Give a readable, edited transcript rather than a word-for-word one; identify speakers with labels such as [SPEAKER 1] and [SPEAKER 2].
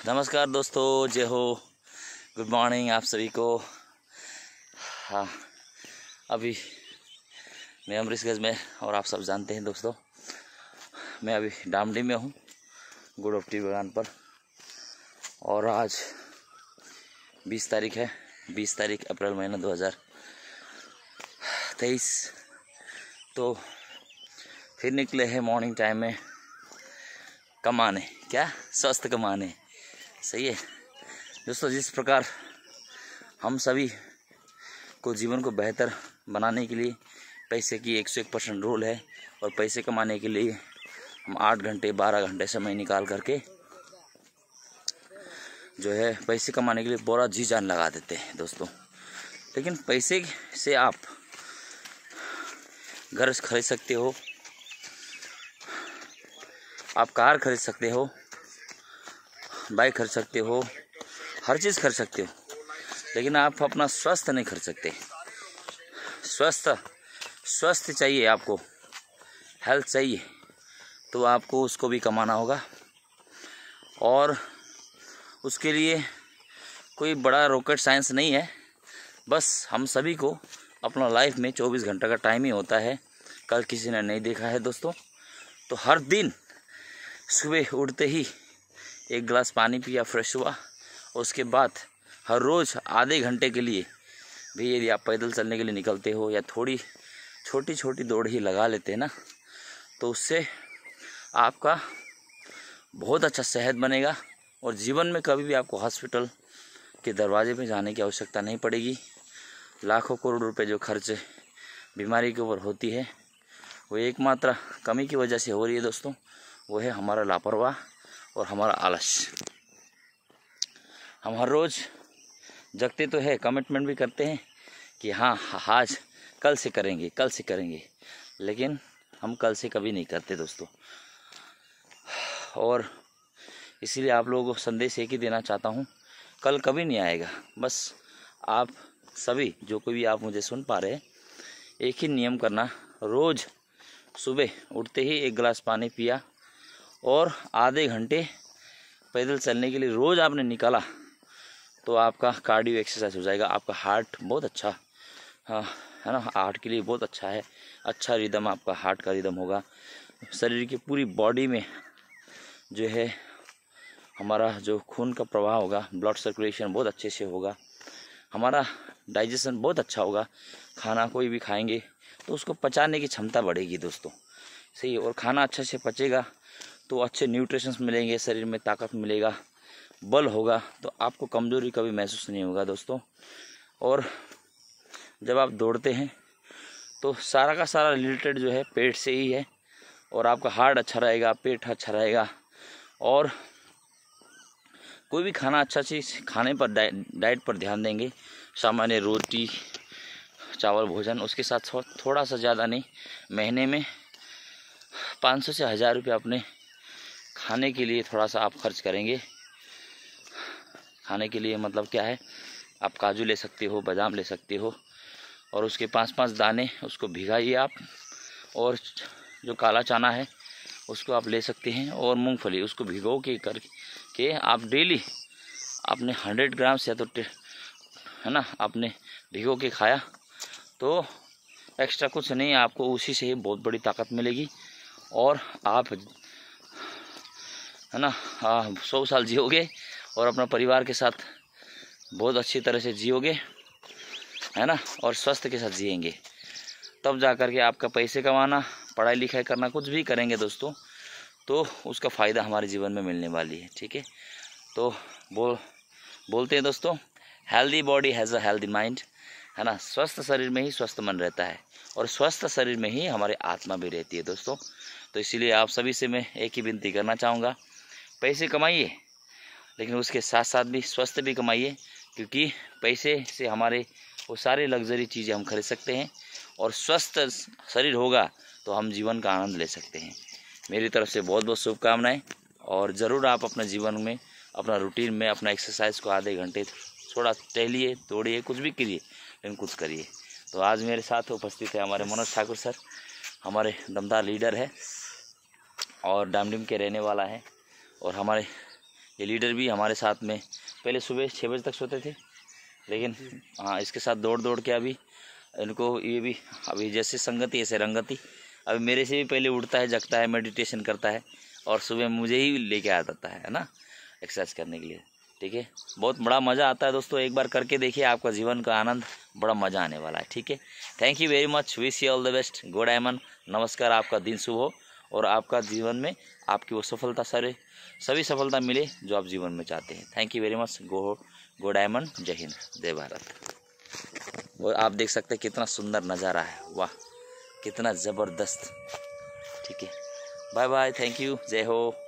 [SPEAKER 1] नमस्कार दोस्तों, जय हो। गुड मॉर्निंग आप सभी को। हाँ, अभी मैं अमृतसर में, और आप सब जानते हैं दोस्तों, मैं अभी डामडी में हूँ, गुड़ ऑफ टी बागान पर। और आज 20 तारीख है, 20 तारीख अप्रैल महीना 2023। तो फिर निकले हैं मॉर्निंग टाइम में कमाने, क्या स्वस्थ कमाने। सही है दोस्तों। जिस प्रकार हम सभी को जीवन को बेहतर बनाने के लिए पैसे की 101% रूल है, और पैसे कमाने के लिए हम 8 घंटे 12 घंटे समय निकाल करके जो है पैसे कमाने के लिए पूरा जी जान लगा देते हैं दोस्तों। लेकिन पैसे से आप घर खरीद सकते हो, आप कार खरीद सकते हो, बाइक खरीद सकते हो, हर चीज़ खरीद सकते हो, लेकिन आप अपना स्वास्थ्य नहीं खरीद सकते। स्वस्थ चाहिए आपको, हेल्थ चाहिए, तो आपको उसको भी कमाना होगा। और उसके लिए कोई बड़ा रॉकेट साइंस नहीं है। बस हम सभी को अपना लाइफ में 24 घंटा का टाइम ही होता है। कल किसी ने नहीं देखा है दोस्तों। तो हर दिन सुबह उठते ही 1 गिलास पानी पिया, फ्रेश हुआ। उसके बाद हर रोज़ आधे घंटे के लिए भी यदि आप पैदल चलने के लिए निकलते हो, या थोड़ी छोटी छोटी दौड़ ही लगा लेते हैं ना, तो उससे आपका बहुत अच्छा सेहत बनेगा। और जीवन में कभी भी आपको हॉस्पिटल के दरवाजे पे जाने की आवश्यकता नहीं पड़ेगी। लाखों करोड़ रुपए जो खर्च बीमारी के ऊपर होती है, वो एकमात्र कमी की वजह से हो रही है दोस्तों। वो है हमारा लापरवाह और हमारा आलस। हम हर रोज़ जगते तो है, कमिटमेंट भी करते हैं कि हाँ आज कल से करेंगे, लेकिन हम कल से कभी नहीं करते दोस्तों। और इसीलिए आप लोगों को संदेश एक ही देना चाहता हूँ, कल कभी नहीं आएगा। बस आप सभी जो कोई भी आप मुझे सुन पा रहे हैं, एक ही नियम करना, रोज़ सुबह उठते ही 1 गिलास पानी पिया और आधे घंटे पैदल चलने के लिए रोज़ आपने निकाला, तो आपका कार्डियो एक्सरसाइज हो जाएगा। आपका हार्ट बहुत अच्छा है ना, हार्ट के लिए बहुत अच्छा है। अच्छा रिदम आपका हार्ट का रिदम होगा। शरीर की पूरी बॉडी में जो है हमारा जो खून का प्रवाह होगा, ब्लड सर्कुलेशन बहुत अच्छे से होगा। हमारा डाइजेशन बहुत अच्छा होगा। खाना कोई भी खाएंगे तो उसको पचाने की क्षमता बढ़ेगी दोस्तों। सही है। और खाना अच्छे से पचेगा तो अच्छे न्यूट्रिशंस मिलेंगे, शरीर में ताकत मिलेगा, बल होगा, तो आपको कमज़ोरी कभी महसूस नहीं होगा दोस्तों। और जब आप दौड़ते हैं तो सारा का सारा रिलेटेड जो है पेट से ही है। और आपका हार्ट अच्छा रहेगा, पेट अच्छा रहेगा। और कोई भी खाना अच्छा चीज़ खाने पर डाइट पर ध्यान देंगे। सामान्य रोटी चावल भोजन, उसके साथ थोड़ा सा ज़्यादा नहीं, महीने में 500 से 1000 रुपये अपने खाने के लिए थोड़ा सा आप खर्च करेंगे। खाने के लिए मतलब क्या है, आप काजू ले सकते हो, बादाम ले सकते हो, और उसके 5-5 दाने उसको भिगाइए आप। और जो काला चना है उसको आप ले सकते हैं, और मूंगफली उसको भिगो के करके आप डेली आपने 100 ग्राम से तो है ना, आपने भिगो के खाया तो एक्स्ट्रा कुछ नहीं, आपको उसी से ही बहुत बड़ी ताकत मिलेगी। और आप है ना 100 साल जियोगे, और अपना परिवार के साथ बहुत अच्छी तरह से जियोगे, है ना, और स्वस्थ के साथ जिएंगे। तब जा कर के आपका पैसे कमाना, पढ़ाई लिखाई करना, कुछ भी करेंगे दोस्तों, तो उसका फ़ायदा हमारे जीवन में मिलने वाली है। ठीक है। तो बोलते हैं दोस्तों, healthy body has a healthy mind, है ना। स्वस्थ शरीर में ही स्वस्थ मन रहता है, और स्वस्थ शरीर में ही हमारी आत्मा भी रहती है दोस्तों। तो इसीलिए आप सभी से मैं एक ही विनती करना चाहूँगा, पैसे कमाइए, लेकिन उसके साथ साथ भी स्वस्थ भी कमाइए, क्योंकि पैसे से हमारे वो सारे लग्जरी चीज़ें हम खरीद सकते हैं, और स्वस्थ शरीर होगा तो हम जीवन का आनंद ले सकते हैं। मेरी तरफ से बहुत बहुत शुभकामनाएं। और ज़रूर आप अपने जीवन में, अपना रूटीन में, अपना एक्सरसाइज को आधे घंटे थोड़ा टहलिए, दौड़िए, कुछ भी करिए, लेकिन कुछ करिए। तो आज मेरे साथ उपस्थित है हमारे मनोज ठाकुर सर, हमारे दमदार लीडर है और डामडिम के रहने वाला है, और हमारे ये लीडर भी हमारे साथ में पहले सुबह 6 बजे तक सोते थे, लेकिन हाँ इसके साथ दौड़ दौड़ के अभी इनको ये भी अभी जैसे संगति ऐसे रंगति, अभी मेरे से भी पहले उठता है, जगता है, मेडिटेशन करता है और सुबह मुझे ही लेके आ जाता है ना एक्सरसाइज करने के लिए। ठीक है, बहुत बड़ा मज़ा आता है दोस्तों, एक बार करके देखिए, आपका जीवन का आनंद बड़ा मज़ा आने वाला है। ठीक है, thank you very much, wish you all the best, go diamond, नमस्कार, आपका दिन शुभ हो और आपका जीवन में आपकी वो सफलता सभी सफलता मिले जो आप जीवन में चाहते हैं। Thank you very much, go diamond, जय हिंद, जय भारत। और आप देख सकते हैं कितना सुंदर नज़ारा है, वाह कितना ज़बरदस्त। ठीक है, बाय बाय, थैंक यू, जय हो।